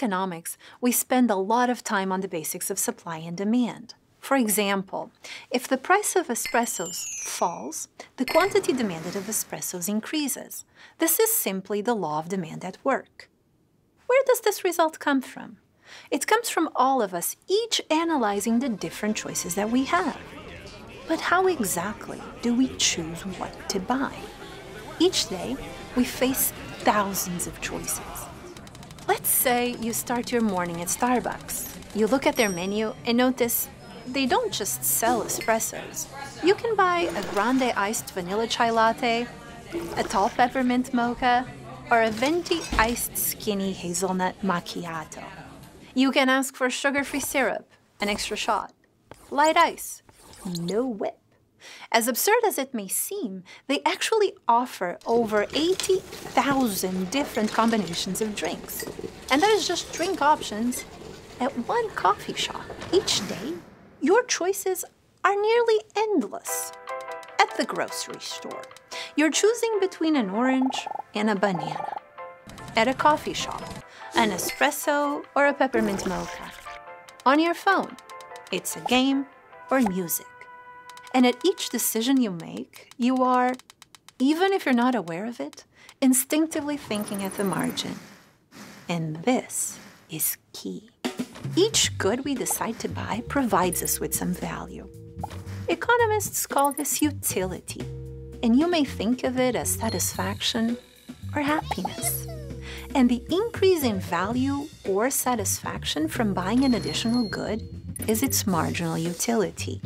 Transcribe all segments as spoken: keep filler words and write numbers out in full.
economics, we spend a lot of time on the basics of supply and demand. For example, if the price of espressos falls, the quantity demanded of espressos increases. This is simply the law of demand at work. Where does this result come from? It comes from all of us, each analyzing the different choices that we have. But how exactly do we choose what to buy? Each day, we face thousands of choices. Let's say you start your morning at Starbucks. You look at their menu and notice they don't just sell espressos. You can buy a grande iced vanilla chai latte, a tall peppermint mocha, or a venti iced skinny hazelnut macchiato. You can ask for sugar-free syrup, an extra shot, light ice, no whip. As absurd as it may seem, they actually offer over eighty thousand different combinations of drinks. And that is just drink options at one coffee shop. Each day, your choices are nearly endless. At the grocery store, you're choosing between an orange and a banana. At a coffee shop, an espresso or a peppermint mocha. On your phone, it's a game or music. And at each decision you make, you are, even if you're not aware of it, instinctively thinking at the margin. And this is key. Each good we decide to buy provides us with some value. Economists call this utility, and you may think of it as satisfaction or happiness. And the increase in value or satisfaction from buying an additional good is its marginal utility.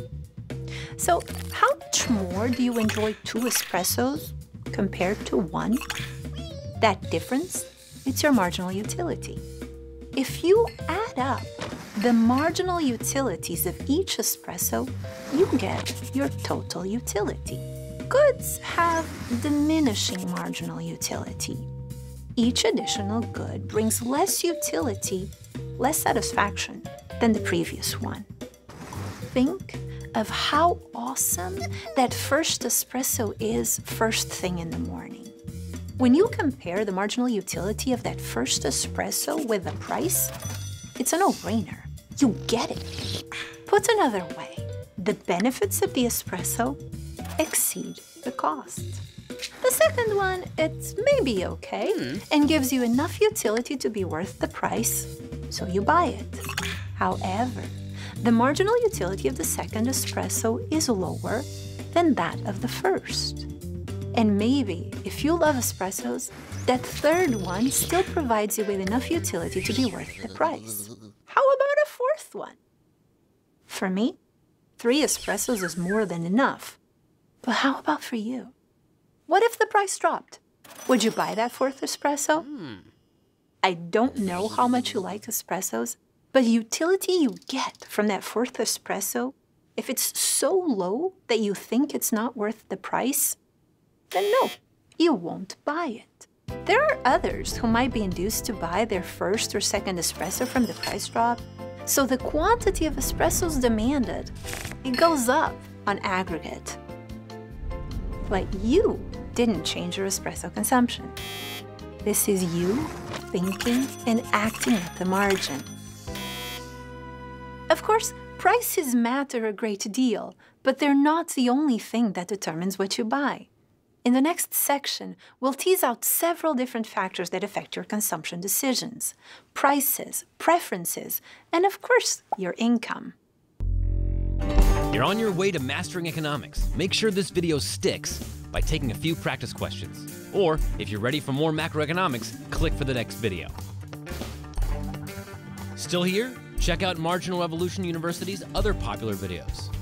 So, how much more do you enjoy two espressos compared to one? That difference, it's your marginal utility. If you add up the marginal utilities of each espresso, you get your total utility. Goods have diminishing marginal utility. Each additional good brings less utility, less satisfaction than the previous one. Think of how awesome that first espresso is first thing in the morning. When you compare the marginal utility of that first espresso with the price, it's a no-brainer. You get it. Put another way, the benefits of the espresso exceed the cost. The second one, it's maybe okay mm. and gives you enough utility to be worth the price, so you buy it. However, the marginal utility of the second espresso is lower than that of the first. And maybe, if you love espressos, that third one still provides you with enough utility to be worth the price. How about a fourth one? For me, three espressos is more than enough. But how about for you? What if the price dropped? Would you buy that fourth espresso? Mm. I don't know how much you like espressos, but the utility you get from that fourth espresso, if it's so low that you think it's not worth the price, then no, you won't buy it. There are others who might be induced to buy their first or second espresso from the price drop, so the quantity of espressos demanded, it goes up on aggregate. But you didn't change your espresso consumption. This is you thinking and acting at the margin. Of course, prices matter a great deal, but they're not the only thing that determines what you buy. In the next section, we'll tease out several different factors that affect your consumption decisions: prices, preferences, and of course, your income. You're on your way to mastering economics. Make sure this video sticks by taking a few practice questions. Or, if you're ready for more macroeconomics, click for the next video. Still here? Check out Marginal Revolution University's other popular videos.